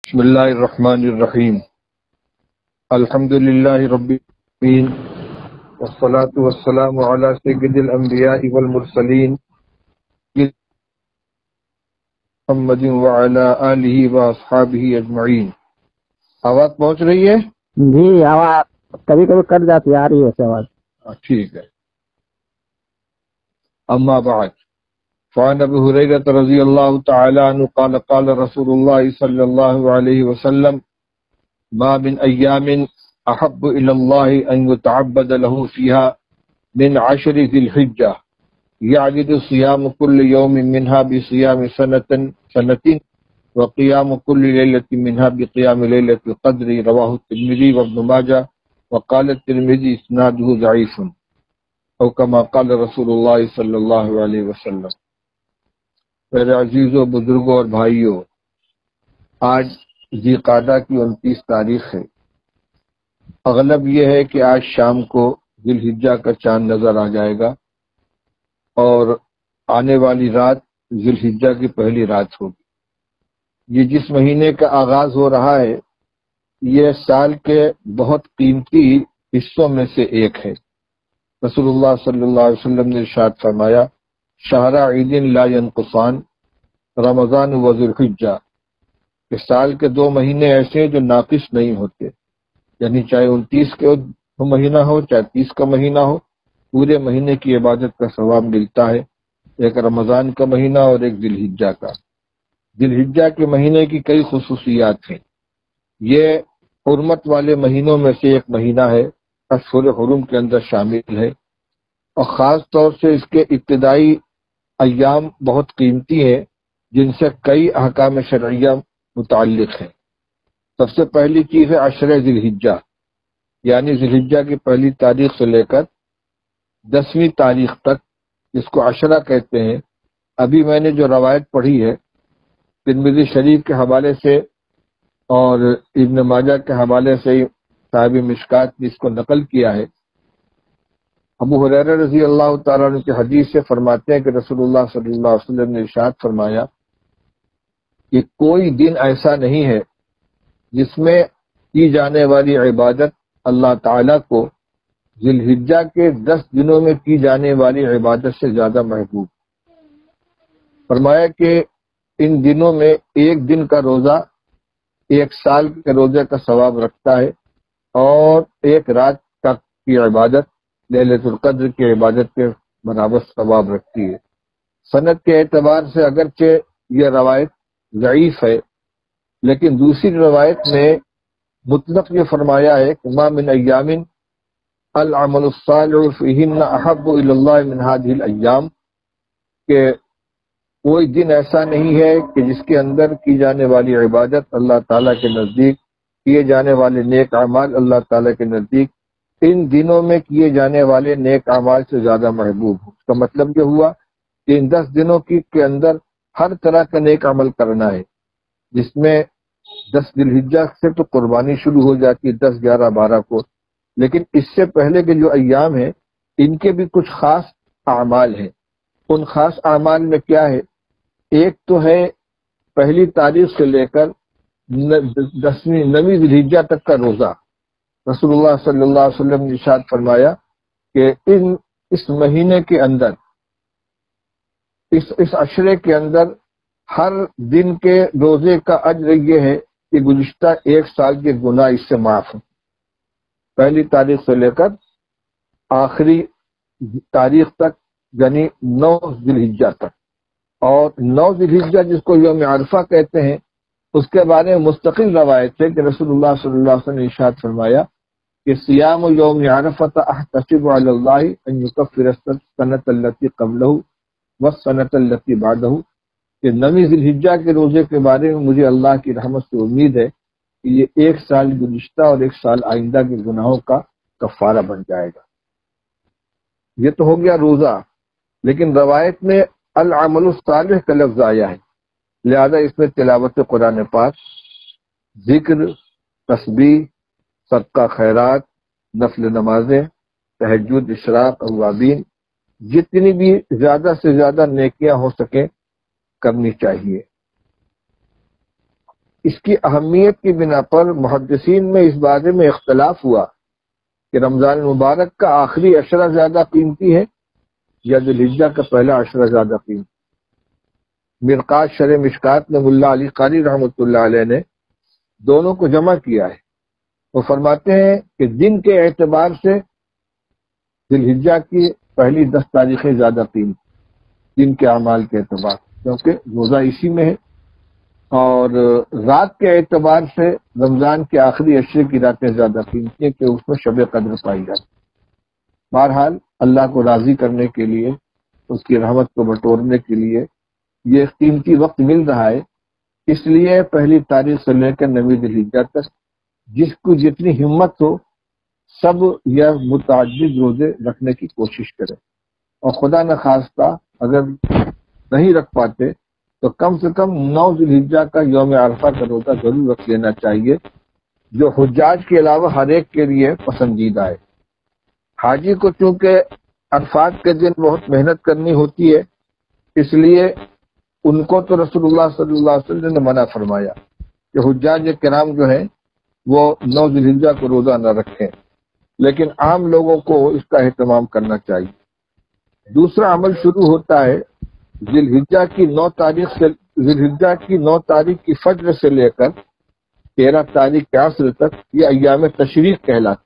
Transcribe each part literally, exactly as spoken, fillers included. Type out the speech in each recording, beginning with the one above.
بسم اللہ الرحمن الرحیم الحمد للہ رب العالمین والصلاة والسلام علی سید الانبیاء والمرسلین محمد وعلی آلہ واصحابہ اجمعین۔ آواز پہنچ رہی ہے؟ جی آواز کبھی کبھی کٹ جاتی آ رہی ہے ایسے آواز۔ ٹھیک ہے۔ اما بعد فعن ابی ہریرہ رضی اللہ تعالی عنہ قال قال رسول اللہ صلی اللہ علیہ وسلم ما من ایام احب الى اللہ ان يتعبد له فيها من عشر ذی الحجہ يعدد صيام كل يوم منها بصيام سنة سنة وقيام كل ليلة منها بقيام ليلة القدر، رواه الترمذي وابن ماجه وقال الترمذي اسناده ضعيف او كما قال رسول اللہ صلی اللہ علیہ وسلم۔ میرے عزیزوں، بزرگوں اور بھائیوں، آج ذی قعدہ کی انتیس تاریخ ہے۔ اغلب یہ ہے کہ آج شام کو ذی الحجہ کا چاند نظر آ جائے گا اور آنے والی رات ذی الحجہ کی پہلی رات ہوگی۔ یہ جس مہینے کا آغاز ہو رہا ہے یہ سال کے بہت قیمتی حصوں میں سے ایک ہے۔ رسول اللہ صلی اللہ علیہ وسلم نے ارشاد فرمایا، شہر عید لا ینقصان رمضان و ذی الحجہ، کہ سال کے دو مہینے ایسے ہیں جو ناقص نہیں ہوتے، یعنی چاہے انتیس کا مہینہ ہو چاہے تیس کا مہینہ ہو، پورے مہینے کی عبادت کا ثواب ملتا ہے۔ ایک رمضان کا مہینہ اور ایک ذی الحجہ کا۔ ذی الحجہ کے مہینے کی کئی خصوصیات ہیں۔ یہ حرمت والے مہینوں میں سے ایک مہینہ ہے، اشہر حرم کے اندر شامل ہے، اور خاص طور سے اس کے ابتدائی ایام بہت قیمتی ہیں جن سے کئی احکام شرعیہ متعلق ہیں۔ سب سے پہلی چیز ہے عشرہ ذی الحجہ، یعنی ذی الحجہ کی پہلی تاریخ سے لے کر دسویں تاریخ تک، جس کو عشرہ کہتے ہیں۔ ابھی میں نے جو روایت پڑھی ہے ترمذی شریف کے حوالے سے اور ابن ماجہ کے حوالے سے صاحب مشکات نے اس کو نقل کیا ہے۔ ابو ہریرہ رضی اللہ تعالیٰ عنہ کی حدیث سے فرماتے ہیں کہ رسول اللہ صلی اللہ علیہ وسلم نے ارشاد فرمایا کہ کوئی دن ایسا نہیں ہے جس میں کی جانے والی عبادت اللہ تعالیٰ کو ذی الحجہ کے دس دنوں میں کی جانے والی عبادت سے زیادہ محبوب۔ فرمایا کہ ان دنوں میں ایک دن کا روزہ ایک سال کے روزے کا ثواب رکھتا ہے، اور ایک رات کا کی عبادت لیلۃ القدر کی عبادت کے برابر ثواب رکھتی ہے۔ سند کے اعتبار سے اگرچہ یہ روایت ضعیف ہے، لیکن دوسری روایت میں مطلق یہ فرمایا ہے کہ ما من ایام العمل الصالح فیہن احب الی اللہ من ہذہ الایام، کہ کوئی دن ایسا نہیں ہے کہ جس کے اندر کی جانے والی عبادت اللہ تعالیٰ کے نزدیک، کیے جانے والے نیک اعمال اللہ تعالیٰ کے نزدیک ان دنوں میں کیے جانے والے نیک اعمال سے زیادہ محبوب ہو۔ اس کا مطلب یہ ہوا کہ ان دس دنوں کی کے اندر ہر طرح کا نیک عمل کرنا ہے، جس میں دس ذی الحجہ سے تو قربانی شروع ہو جاتی ہے، دس گیارہ بارہ کو، لیکن اس سے پہلے کے جو ایام ہیں ان کے بھی کچھ خاص اعمال ہیں۔ ان خاص اعمال میں کیا ہے؟ ایک تو ہے پہلی تاریخ سے لے کر دسویں نویں ذی الحجہ تک کا روزہ۔ رسول اللہ صلی اللہ علیہ وسلم نے ارشاد فرمایا کہ ان اس مہینے کے اندر، اس اس عشرے کے اندر ہر دن کے روزے کا اجر یہ ہے کہ گزشتہ ایک سال کے گناہ اس سے معاف ہیں، پہلی تاریخ سے لے کر آخری تاریخ تک، یعنی نو ذی الحجہ تک۔ اور نو ذی الحجہ جس کو یوم عرفہ کہتے ہیں، اس کے بارے میں مستقل روایت ہے کہ رسول اللہ صلی اللہ علیہ وسلم نے ارشاد فرمایا کہ صیام یوم عرفہ احتسب علی اللہ ان یکفر السنۃ التی قبلہ والسنۃ التی بعدہ، کہ نویں ذی الحجہ کے روزے کے بارے میں مجھے اللہ کی رحمت سے امید ہے کہ یہ ایک سال گزشتہ اور ایک سال آئندہ کے گناہوں کا کفارہ بن جائے گا۔ یہ تو ہو گیا روزہ، لیکن روایت میں العمل الصالح کا لفظ آیا ہے، لہذا اس میں تلاوت قرآن پاک، ذکر، تسبیح، صدقہ خیرات، نفل نمازیں، تہجد، اشراق، اوابین، جتنی بھی زیادہ سے زیادہ نیکیاں ہو سکیں کرنی چاہیے۔ اس کی اہمیت کی بنا پر محدثین میں اس بارے میں اختلاف ہوا کہ رمضان المبارک کا آخری عشرہ زیادہ قیمتی ہے یا ذی الحجہ کا پہلا عشرہ زیادہ قیمتی۔ مرقات شرح مشکات میں ملا علی قاری رحمۃ اللہ علیہ نے دونوں کو جمع کیا ہے۔ وہ فرماتے ہیں کہ دن کے اعتبار سے ذی الحجہ کی پہلی دس تاریخیں زیادہ قیمتی دن کے اعمال کے اعتبار سے، کیونکہ روزہ اسی میں ہے، اور رات کے اعتبار سے رمضان کے آخری عشرے کی راتیں زیادہ قیمتی ہیں کہ اس میں شب قدر پائی جاتی۔ بہرحال اللہ کو راضی کرنے کے لیے، اس کی رحمت کو بٹورنے کے لیے یہ قیمتی وقت مل رہا ہے، اس لیے پہلی تاریخ سے لے کر نویں ذی الحجہ تک جس کو جتنی ہمت ہو سب یہ متعدد روزے رکھنے کی کوشش کرے، اور خدا نخواستہ اگر نہیں رکھ پاتے تو کم سے کم نو ذی الحجہ کا یوم عرفہ کا روزہ ضرور رکھ لینا چاہیے، جو حجاج کے علاوہ ہر ایک کے لیے پسندیدہ ہے۔ حاجی کو چونکہ عرفات کے دن بہت محنت کرنی ہوتی ہے، اس لیے ان کو تو رسول اللہ صلی اللہ علیہ وسلم نے منع فرمایا کہ حجاج کرام جو ہیں وہ نو ذی الحجہ کو روزہ نہ رکھیں، لیکن عام لوگوں کو اس کا اہتمام کرنا چاہیے۔ دوسرا عمل شروع ہوتا ہے ذی الحجہ کی نو تاریخ سے ذی الحجہ کی نو تاریخ کی فجر سے لے کر تیرہ تاریخ کے عصر تک، یہ ایام تشریق کہلاتے۔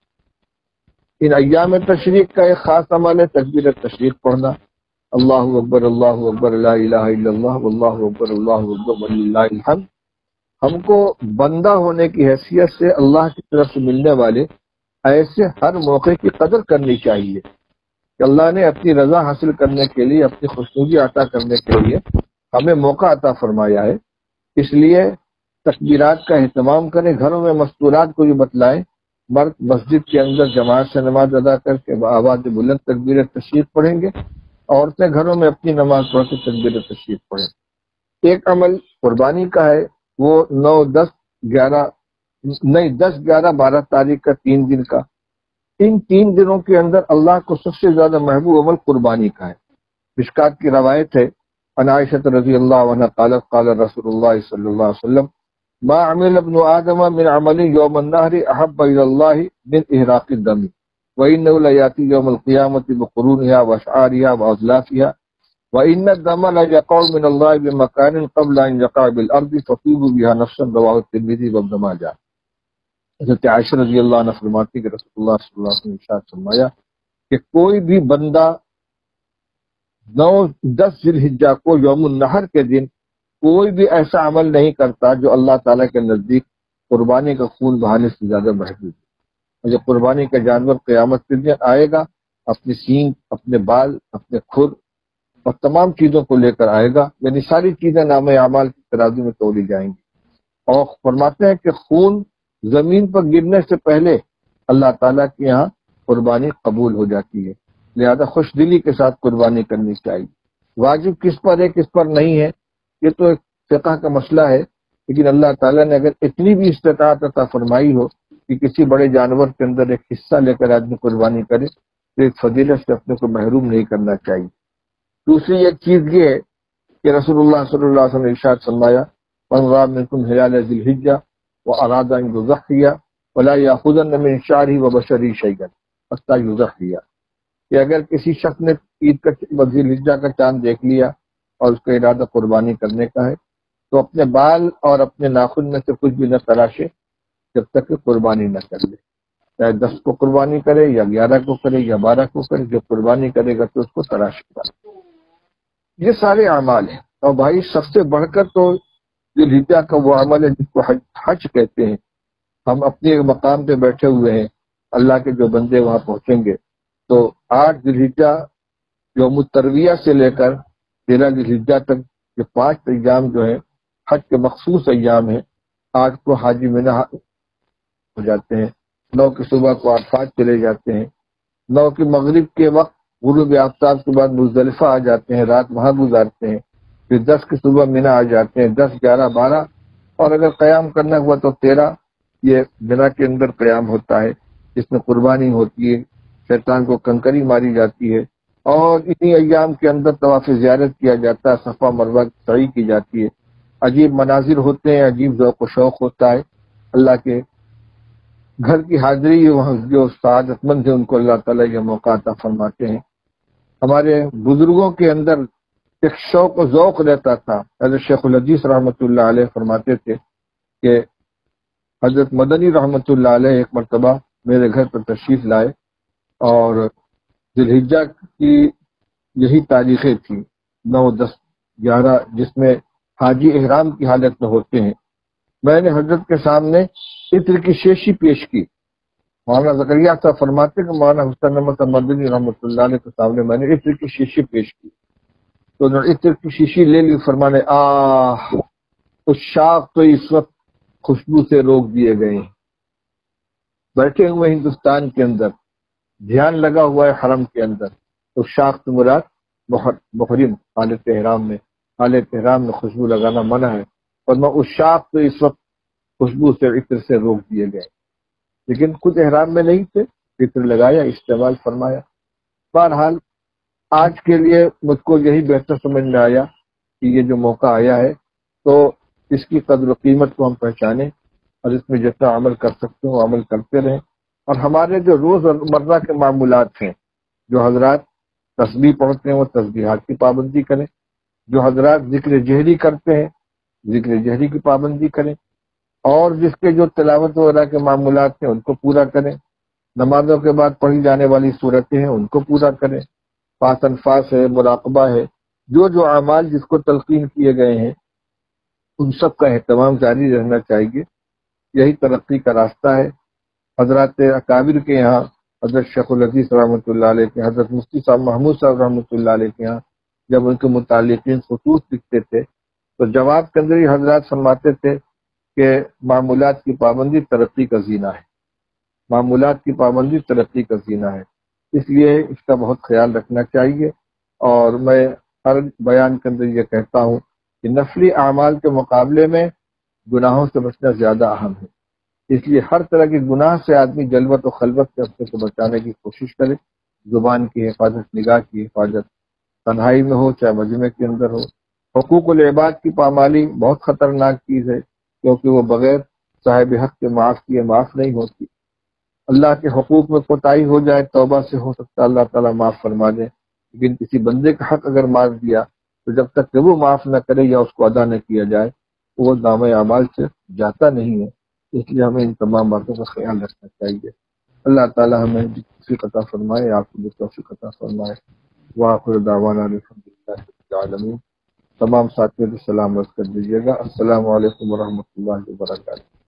ان ایام تشریق کا ایک خاص عمل ہے تکبیر تشریق پڑھنا، اللہ اکبر اللہ اکبر لا الہ الا اللہ واللہ اکبر اللہ اکبر وللہ الحمد۔ ہم کو بندہ ہونے کی حیثیت سے اللہ کی طرف سے ملنے والے ایسے ہر موقع کی قدر کرنی چاہیے کہ اللہ نے اپنی رضا حاصل کرنے کے لیے، اپنی خوشنودی عطا کرنے کے لیے ہمیں موقع عطا فرمایا ہے۔ اس لیے تکبیرات کا اہتمام کریں، گھروں میں مستورات کو بھی بتلائیں، مرد مسجد کے اندر جماعت سے نماز ادا کر کے آواز بلند تکبیر تشریق پڑھیں گے، عورتیں گھروں میں اپنی نماز پڑھ کے تکبیر تشریق پڑھیں۔ ایک عمل قربانی کا ہے، وہ نو دس گیارہ نہیں دس گیارہ بارہ تاریخ کا تین دن کا، ان تین دنوں کے اندر اللہ کو سب سے زیادہ محبوب عمل قربانی کا ہے۔ مشکات کی روایت ہے، عن عائشہ رضی اللہ عنہ قالت قال رسول اللہ صلی اللہ علیہ وسلم ما عمل ابن آدم من عمل یوم النہر احب الی اللہ من احراق الدم وانه لیاتی یوم القیامۃ بقرونها واشعارها واظلافها وان الدم لیقع من اللہ بمکان قبل ان یقع بالارض فطیبوا بها نفسا، رواه الترمذی وابن ماجہ۔ حضرت عائشہ رضی اللہ عنہ فرماتی کہ رسول اللہ صلی اللہ علیہ وسلم نے ارشاد فرمایا کہ کوئی بھی بندہ نو دس ذی الحجہ کو یوم النحر کے دن کوئی بھی ایسا عمل نہیں کرتا جو اللہ تعالیٰ کے نزدیک قربانی کا خون بہانے سے زیادہ محبوب ہے۔ اور جب قربانی کا جانور قیامت کے دن آئے گا، اپنی سینگ، اپنے بال، اپنے کھر اور تمام چیزوں کو لے کر آئے گا، یعنی ساری چیزیں نام اعمال کی ترازو میں تولی جائیں گی، اور فرماتے ہیں کہ خون زمین پر گرنے سے پہلے اللہ تعالیٰ کے یہاں قربانی قبول ہو جاتی ہے۔ لہذا خوش دلی کے ساتھ قربانی کرنی چاہیے۔ واجب کس پر ہے کس پر نہیں ہے یہ تو ایک فقہ کا مسئلہ ہے، لیکن اللہ تعالیٰ نے اگر اتنی بھی استطاعت عطا فرمائی ہو کہ کسی بڑے جانور کے اندر ایک حصہ لے کر آدمی قربانی کرے تو اس فضیلت سے اپنے کو محروم نہیں کرنا چاہیے۔ دوسری ایک چیز یہ ہے کہ رسول اللہ صلی اللہ علیہ وسلم نے ارشاد فرمایا من رأى منكم هلال ذي الحجة وأراد أن يضحي ولا يأخذن من شعره وبشره شيئا حتى يضحي، کہ اگر کسی شخص نے عید کا ذی الحجہ کا چاند دیکھ لیا اور اس کا ارادہ قربانی کرنے کا ہے تو اپنے بال اور اپنے ناخن میں سے کچھ بھی نہ تراشے جب تک کہ قربانی نہ کر لے، چاہے دس کو قربانی کرے یا گیارہ کو کرے یا بارہ کو کرے، جب قربانی کرے گا تو اس کو تراشے گا۔ یہ سارے اعمال ہیں، اور بھائی سب سے بڑھ کر تو ذی الحجہ کا وہ عمل ہے جس کو حج حج کہتے ہیں۔ ہم اپنے ایک مقام پہ بیٹھے ہوئے ہیں، اللہ کے جو بندے وہاں پہنچیں گے تو آٹھ ذی الحجہ یوم الترویہ سے لے کر تیرہ ذی الحجہ تک یہ پانچ ایام جو ہیں حج کے مخصوص ایام ہیں۔ آٹھ کو حاجی مینا ہو جاتے ہیں، نو کی صبح کو عرفات چلے جاتے ہیں، نو کی مغرب کے وقت غروب آفتاب کے بعد مزدلفہ آ جاتے ہیں، رات وہاں گزارتے ہیں، پھر دس کی صبح مینا آ جاتے ہیں، دس گیارہ بارہ، اور اگر قیام کرنا ہوا تو تیرہ یہ مینا کے اندر قیام ہوتا ہے، جس میں قربانی ہوتی ہے، شیطان کو کنکری ماری جاتی ہے، اور انہی ایام کے اندر طواف زیارت کیا جاتا ہے، صفا مروہ کی سعی کی جاتی ہے۔ عجیب مناظر ہوتے ہیں، عجیب ذوق و شوق ہوتا ہے۔ اللہ کے گھر کی حاضری، وہاں جو سعادت مند ہیں ان کو اللہ تعالیٰ یہ موقع عطا فرماتے ہیں۔ ہمارے بزرگوں کے اندر ایک شوق و ذوق رہتا تھا۔ حضرت شیخ الحدیث رحمۃ اللہ علیہ فرماتے تھے کہ حضرت مدنی رحمۃ اللہ علیہ ایک مرتبہ میرے گھر پر تشریف لائے، اور ذی الحجہ کی یہی تاریخیں تھیں، نو دس گیارہ، جس میں حاجی احرام کی حالت میں ہوتے ہیں۔ میں نے حضرت کے سامنے عطر کی شیشی پیش کی۔ مولانا زکریا صاحب فرماتے کہ مولانا حسین احمد مدنی رحمۃ اللہ علیہ کے سامنے میں نے عطر کی شیشی پیش کی، تو انہوں نے عطر کی شیشی لے لی، فرمانے آہ اس شاخ تو اس وقت خوشبو سے روک دیے گئے ہیں۔ بیٹھے ہوئے ہندوستان کے اندر، دھیان لگا ہوا ہے حرم کے اندر، تو شاخ سے مراد محرم حالت احرام میں، حالت احرام میں خوشبو لگانا منع ہے، اور میں اس شاخ تو اس وقت خوشبو سے عطر سے روک دیے گئے، لیکن خود احرام میں نہیں تھے، عطر لگایا، استعمال فرمایا۔ بہرحال آج کے لیے مجھ کو یہی بہتر سمجھ میں آیا کہ یہ جو موقع آیا ہے تو اس کی قدر و قیمت کو ہم پہچانیں، اور اس میں جتنا عمل کر سکتے ہو عمل کرتے رہیں، اور ہمارے جو روز مرہ کے معمولات ہیں، جو حضرات تسبیح پڑھتے ہیں وہ تسبیحات کی پابندی کریں، جو حضرات ذکر جہری کرتے ہیں ذکر جہری کی پابندی کریں، اور جس کے جو تلاوت وغیرہ کے معمولات ہیں ان کو پورا کریں، نمازوں کے بعد پڑھی جانے والی صورتیں ہیں ان کو پورا کریں، پاس انفاس ہے، مراقبہ ہے، جو جو اعمال جس کو تلقین کیے گئے ہیں ان سب کا اہتمام جاری رہنا چاہیے۔ یہی ترقی کا راستہ ہے۔ حضرات اکابر کے یہاں، حضرت شیخ الحدیث رحمۃ اللہ علیہ کے، حضرت مفتی صاحب محمود صاحب رحمۃ اللہ علیہ کے یہاں جب ان کے متعلقین خطوط لکھتے تھے تو جواب کے اندر ہی حضرات فرماتے تھے کہ معمولات کی پابندی ترقی کا زینہ ہے، معمولات کی پابندی ترقی کا زینہ ہے، اس لیے اس کا بہت خیال رکھنا چاہیے۔ اور میں ہر بیان کے اندر یہ کہتا ہوں کہ نفلی اعمال کے مقابلے میں گناہوں سے بچنا زیادہ اہم ہے، اس لیے ہر طرح کے گناہ سے آدمی جلوت و خلوت سے اپنے کو بچانے کی کوشش کرے۔ زبان کی حفاظت، نگاہ کی حفاظت، تنہائی میں ہو چاہے مجمع کے اندر ہو۔ حقوق العباد کی پامالی بہت خطرناک چیز ہے، کیونکہ وہ بغیر صاحب حق کے معاف کیے معاف نہیں ہوتی۔ اللہ کے حقوق میں کوتاہی ہو جائے، توبہ سے ہو سکتا ہے اللہ تعالیٰ معاف فرما دے، لیکن کسی بندے کا حق اگر مار دیا تو جب تک کہ وہ معاف نہ کرے یا اس کو ادا نہ کیا جائے وہ نام اعمال سے جاتا نہیں ہے۔ اس لیے ہمیں ان تمام باتوں کا خیال رکھنا چاہیے۔ اللہ تعالیٰ ہمیں توفیق عطا فرمائے، آپ کو بھی توفیق عطا فرمائے۔ وآخر دعوانا الحمد للہ رب العالمین۔ تمام ساتھیوں کو سلام عرض کر دیجیے گا۔ السلام علیکم ورحمۃ اللہ وبرکاتہ۔